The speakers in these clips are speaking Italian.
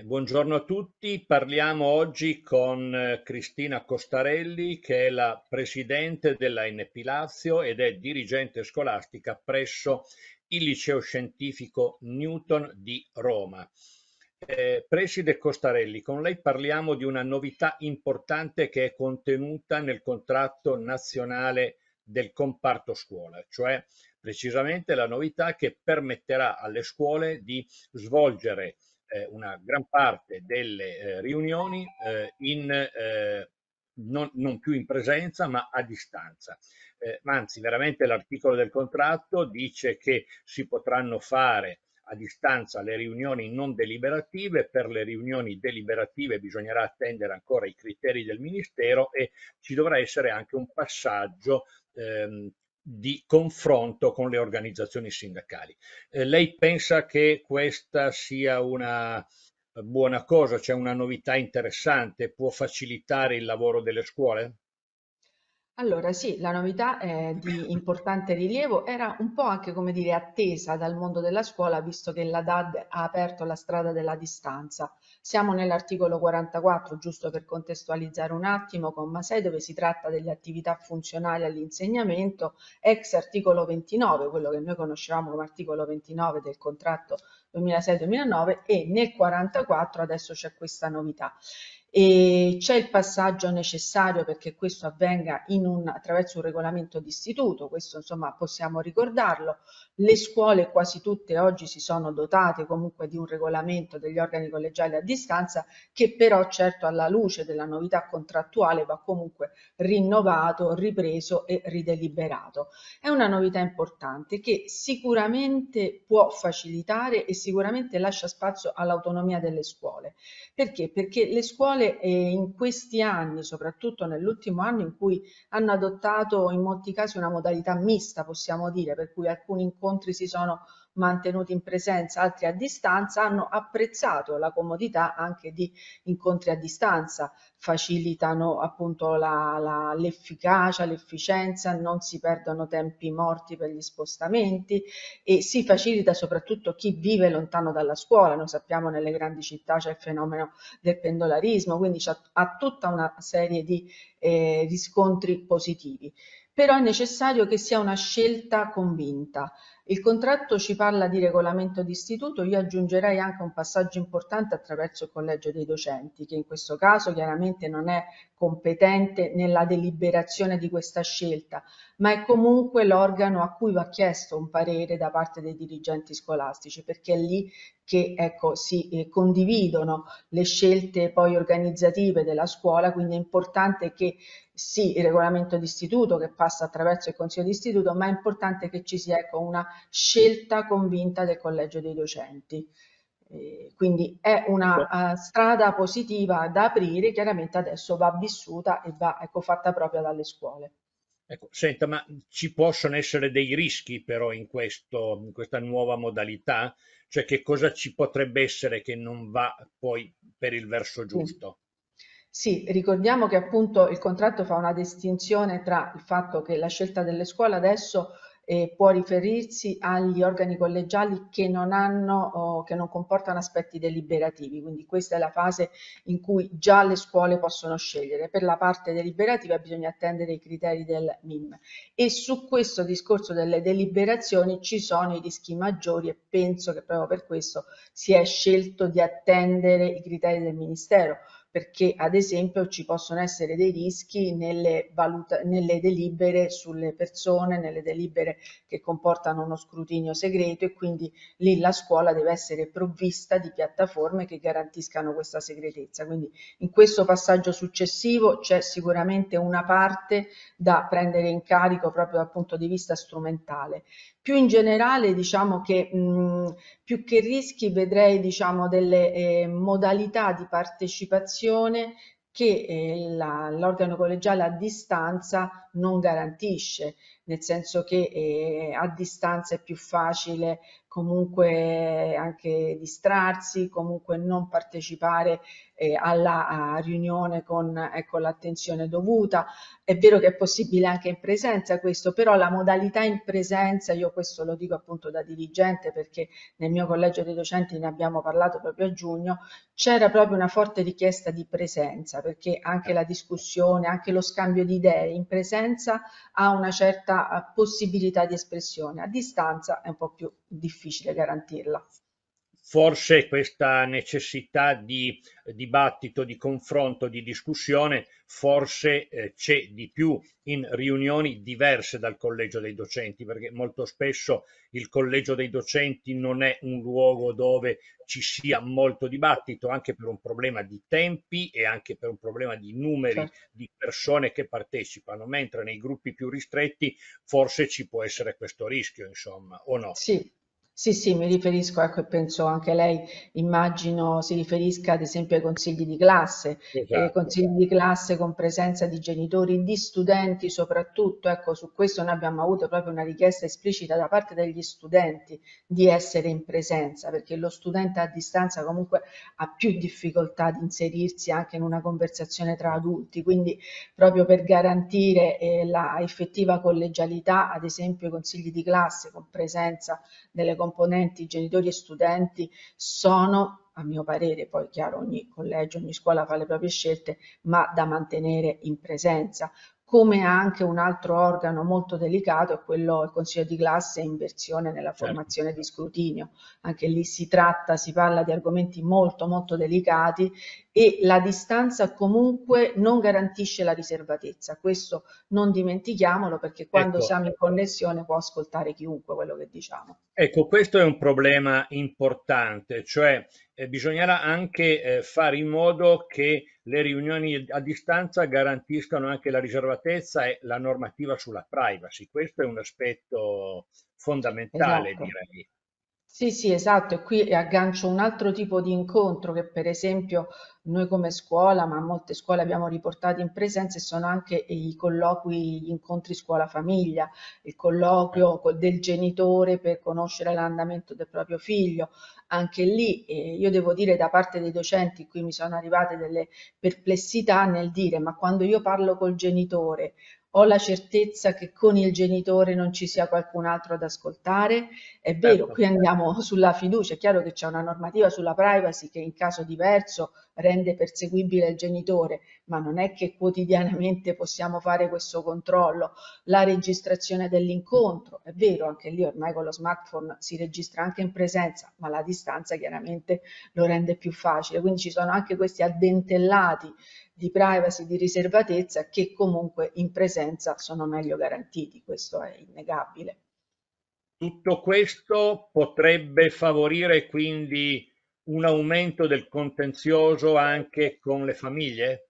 Buongiorno a tutti, parliamo oggi con Cristina Costarelli, che è la presidente della NP Lazio ed è dirigente scolastica presso il Liceo Scientifico Newton di Roma. Preside Costarelli, con lei parliamo di una novità importante che è contenuta nel contratto nazionale del comparto scuola, cioè precisamente la novità che permetterà alle scuole di svolgere una gran parte delle riunioni non più in presenza ma a distanza. Ma anzi, veramente l'articolo del contratto dice che si potranno fare a distanza le riunioni non deliberative. Per le riunioni deliberative bisognerà attendere ancora i criteri del Ministero e ci dovrà essere anche un passaggio di confronto con le organizzazioni sindacali. Lei pensa che questa sia una buona cosa, cioè una novità interessante, può facilitare il lavoro delle scuole? Allora sì, la novità è di importante rilievo, era un po' anche come dire attesa dal mondo della scuola, visto che la DAD ha aperto la strada della distanza. Siamo nell'articolo 44, giusto per contestualizzare un attimo, comma 6, dove si tratta delle attività funzionali all'insegnamento, ex articolo 29, quello che noi conoscevamo come articolo 29 del contratto 2006-2009, e nel 44 adesso c'è questa novità. E c'è il passaggio necessario perché questo avvenga attraverso un regolamento d'istituto, questo insomma possiamo ricordarlo. Le scuole quasi tutte oggi si sono dotate comunque di un regolamento degli organi collegiali a distanza che però certo alla luce della novità contrattuale va comunque rinnovato, ripreso e rideliberato. È una novità importante che sicuramente può facilitare e sicuramente lascia spazio all'autonomia delle scuole. Perché? Perché le scuole in questi anni, soprattutto nell'ultimo anno in cui hanno adottato in molti casi una modalità mista, possiamo dire, per cui alcuni incontri si sono mantenuti in presenza, altri a distanza, hanno apprezzato la comodità anche di incontri a distanza, facilitano appunto l'efficacia, l'efficienza, non si perdono tempi morti per gli spostamenti e si facilita soprattutto chi vive lontano dalla scuola. Noi sappiamo nelle grandi città c'è il fenomeno del pendolarismo, quindi ha tutta una serie di riscontri positivi. Però è necessario che sia una scelta convinta. Il contratto ci parla di regolamento d'istituto, io aggiungerei anche un passaggio importante attraverso il collegio dei docenti, che in questo caso chiaramente non è competente nella deliberazione di questa scelta, ma è comunque l'organo a cui va chiesto un parere da parte dei dirigenti scolastici, perché è lì che ecco, si condividono le scelte poi organizzative della scuola, quindi è importante che sì, il regolamento d'istituto che passa attraverso il consiglio d'istituto, ma è importante che ci sia ecco, una scelta convinta del collegio dei docenti. Quindi è Ecco, una strada positiva da aprire, chiaramente adesso va vissuta e va ecco, fatta propria dalle scuole. ecco, senta, ma ci possono essere dei rischi però in questa nuova modalità? Cioè che cosa ci potrebbe essere che non va poi per il verso Sì. giusto? Sì, ricordiamo che appunto il contratto fa una distinzione tra il fatto che la scelta delle scuole adesso può riferirsi agli organi collegiali che non hanno, che non comportano aspetti deliberativi, quindi questa è la fase in cui già le scuole possono scegliere. Per la parte deliberativa bisogna attendere i criteri del MIM e su questo discorso delle deliberazioni ci sono i rischi maggiori e penso che proprio per questo si è scelto di attendere i criteri del Ministero perché ad esempio ci possono essere dei rischi nelle delibere sulle persone, nelle delibere che comportano uno scrutinio segreto e quindi lì la scuola deve essere provvista di piattaforme che garantiscano questa segretezza. Quindi in questo passaggio successivo c'è sicuramente una parte da prendere in carico proprio dal punto di vista strumentale. Più in generale diciamo che più che rischi vedrei diciamo delle modalità di partecipazione che l'organo collegiale a distanza non garantisce, nel senso che a distanza è più facile comunque anche distrarsi, comunque non partecipare alla riunione con ecco, l'attenzione dovuta. È vero che è possibile anche in presenza questo, però la modalità in presenza, io questo lo dico appunto da dirigente perché nel mio collegio dei docenti ne abbiamo parlato proprio a giugno, c'era proprio una forte richiesta di presenza, perché anche la discussione, anche lo scambio di idee in presenza ha una certa possibilità di espressione, a distanza è un po' più difficile garantirla. Forse questa necessità di dibattito, di confronto, di discussione, forse c'è di più in riunioni diverse dal collegio dei docenti, perché molto spesso il collegio dei docenti non è un luogo dove ci sia molto dibattito, anche per un problema di tempi e anche per un problema di numeri Certo. di persone che partecipano, mentre nei gruppi più ristretti forse ci può essere questo rischio, insomma, o no? Sì, sì, sì, mi riferisco, ecco, e penso anche lei, immagino si riferisca ad esempio ai Esatto. consigli di classe con presenza di genitori, di studenti soprattutto, ecco, su questo noi abbiamo avuto proprio una richiesta esplicita da parte degli studenti di essere in presenza, perché lo studente a distanza comunque ha più difficoltà di inserirsi anche in una conversazione tra adulti, quindi proprio per garantire la effettiva collegialità, ad esempio i consigli di classe con presenza delle componenti genitori e studenti sono, a mio parere, poi chiaro ogni collegio, ogni scuola fa le proprie scelte, ma da mantenere in presenza. Come anche un altro organo molto delicato è quello, il consiglio di classe in versione nella Certo. formazione di scrutinio. Anche lì si parla di argomenti molto molto delicati e la distanza comunque non garantisce la riservatezza. Questo non dimentichiamolo perché quando Ecco, siamo in connessione può ascoltare chiunque quello che diciamo. ecco, questo è un problema importante, cioè bisognerà anche fare in modo che le riunioni a distanza garantiscano anche la riservatezza e la normativa sulla privacy. Questo è un aspetto fondamentale, Esatto. direi. Sì, sì, esatto, e qui aggancio un altro tipo di incontro che per esempio noi come scuola, ma molte scuole abbiamo riportato in presenza e sono anche i colloqui, gli incontri scuola-famiglia, il colloquio del genitore per conoscere l'andamento del proprio figlio. Anche lì io devo dire da parte dei docenti, qui mi sono arrivate delle perplessità nel dire ma quando io parlo col genitore ho la certezza che con il genitore non ci sia qualcun altro ad ascoltare? È vero, Certo. qui andiamo sulla fiducia, è chiaro che c'è una normativa sulla privacy che in caso diverso rende perseguibile il genitore, ma non è che quotidianamente possiamo fare questo controllo. La registrazione dell'incontro, è vero, anche lì ormai con lo smartphone si registra anche in presenza, ma la distanza chiaramente lo rende più facile. Quindi ci sono anche questi addentellati di privacy, di riservatezza che comunque in presenza sono meglio garantiti, questo è innegabile. Tutto questo potrebbe favorire quindi un aumento del contenzioso anche con le famiglie?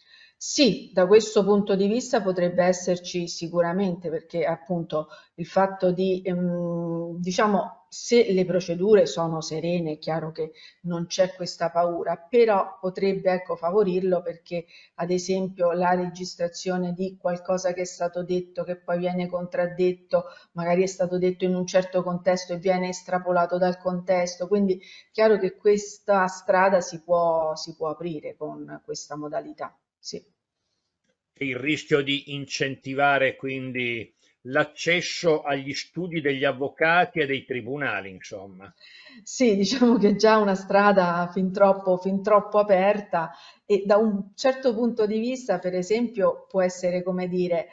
Sì, da questo punto di vista potrebbe esserci sicuramente, perché appunto il fatto di, diciamo, se le procedure sono serene, è chiaro che non c'è questa paura, però potrebbe, ecco, favorirlo perché, ad esempio, la registrazione di qualcosa che è stato detto, che poi viene contraddetto, magari è stato detto in un certo contesto e viene estrapolato dal contesto, quindi chiaro che questa strada si può aprire con questa modalità. Sì. C'è il rischio di incentivare quindi l'accesso agli studi degli avvocati e dei tribunali, insomma. Sì, diciamo che è già una strada fin troppo aperta e da un certo punto di vista, per esempio, può essere, come dire,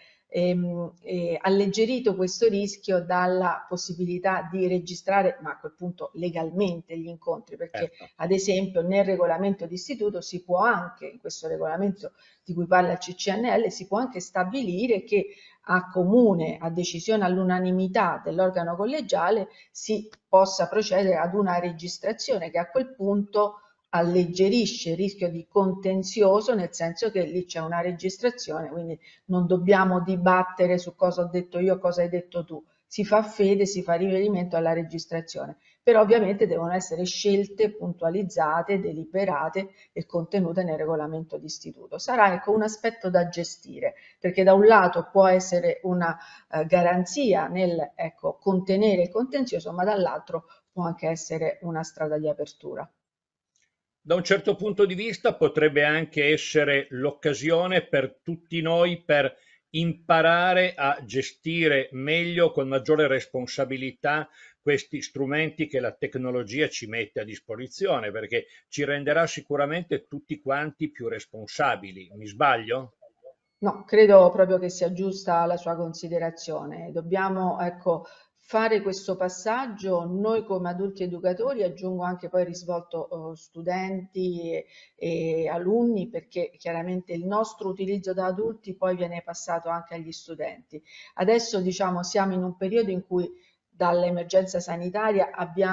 alleggerito questo rischio dalla possibilità di registrare, ma a quel punto legalmente, gli incontri, perché Certo. ad esempio nel regolamento d'istituto si può anche, in questo regolamento di cui parla il CCNL, si può anche stabilire che a comune, a decisione all'unanimità dell'organo collegiale, si possa procedere ad una registrazione che a quel punto alleggerisce il rischio di contenzioso, nel senso che lì c'è una registrazione, quindi non dobbiamo dibattere su cosa ho detto io, cosa hai detto tu. Si fa fede, si fa riferimento alla registrazione. però ovviamente devono essere scelte puntualizzate, deliberate e contenute nel regolamento d'istituto. Sarà ecco, un aspetto da gestire, perché da un lato può essere una garanzia nel ecco, contenere il contenzioso, ma dall'altro può anche essere una strada di apertura. Da un certo punto di vista potrebbe anche essere l'occasione per tutti noi per imparare a gestire meglio, con maggiore responsabilità, questi strumenti che la tecnologia ci mette a disposizione, perché ci renderà sicuramente tutti quanti più responsabili. Mi sbaglio? No, credo proprio che sia giusta la sua considerazione. Dobbiamo, ecco, fare questo passaggio noi come adulti educatori, aggiungo anche poi risvolto studenti e alunni, perché chiaramente il nostro utilizzo da adulti poi viene passato anche agli studenti. Adesso, diciamo, siamo in un periodo in cui dall'emergenza sanitaria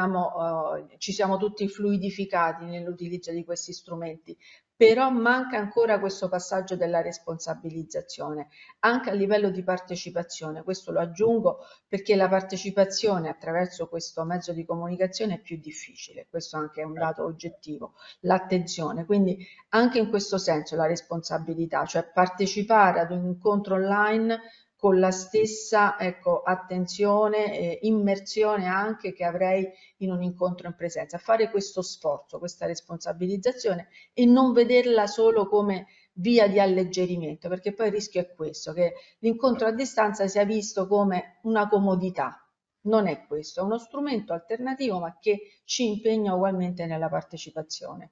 ci siamo tutti fluidificati nell'utilizzo di questi strumenti, però manca ancora questo passaggio della responsabilizzazione, anche a livello di partecipazione. Questo lo aggiungo perché la partecipazione attraverso questo mezzo di comunicazione è più difficile, questo anche è un dato oggettivo, l'attenzione. Quindi anche in questo senso la responsabilità, cioè partecipare ad un incontro online con la stessa ecco, attenzione e immersione anche che avrei in un incontro in presenza, fare questo sforzo, questa responsabilizzazione e non vederla solo come via di alleggerimento, perché poi il rischio è questo, che l'incontro a distanza sia visto come una comodità. Non è questo, è uno strumento alternativo ma che ci impegna ugualmente nella partecipazione.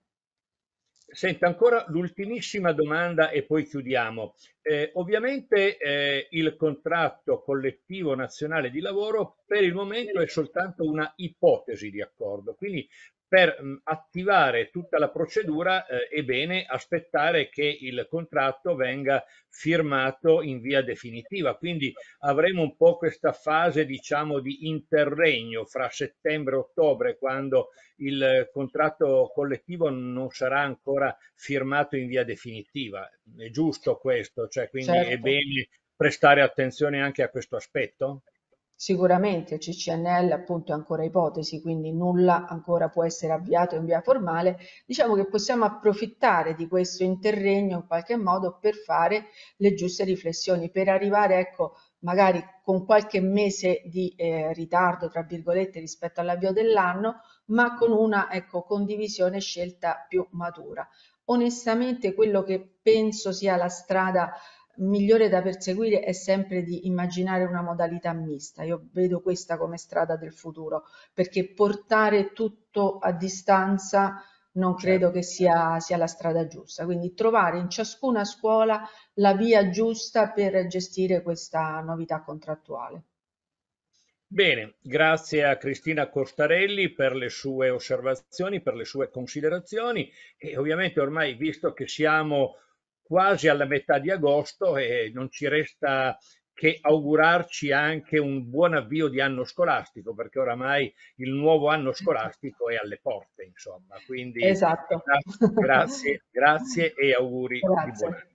Senta, ancora l'ultimissima domanda e poi chiudiamo. Ovviamente il contratto collettivo nazionale di lavoro per il momento è soltanto una ipotesi di accordo, quindi per attivare tutta la procedura è bene aspettare che il contratto venga firmato in via definitiva, quindi avremo un po' questa fase, diciamo, di interregno fra settembre e ottobre, quando il contratto collettivo non sarà ancora firmato in via definitiva. È giusto questo? Cioè, quindi è Certo. bene prestare attenzione anche a questo aspetto? Sicuramente il CCNL appunto è ancora ipotesi, quindi nulla ancora può essere avviato in via formale. Diciamo che possiamo approfittare di questo interregno in qualche modo per fare le giuste riflessioni, per arrivare, ecco, magari con qualche mese di ritardo, tra virgolette, rispetto all'avvio dell'anno, ma con una, ecco, condivisione e scelta più matura. Onestamente, quello che penso sia la strada migliore da perseguire è sempre di immaginare una modalità mista. Io vedo questa come strada del futuro, perché portare tutto a distanza non credo Certo. che sia la strada giusta. Quindi trovare in ciascuna scuola la via giusta per gestire questa novità contrattuale. Bene, grazie a Cristina Costarelli per le sue osservazioni, per le sue considerazioni e ovviamente ormai, visto che siamo quasi alla metà di agosto e non ci resta che augurarci anche un buon avvio di anno scolastico, perché oramai il nuovo anno scolastico è alle porte, insomma. Quindi Esatto. grazie e auguri di buon Grazie. anno.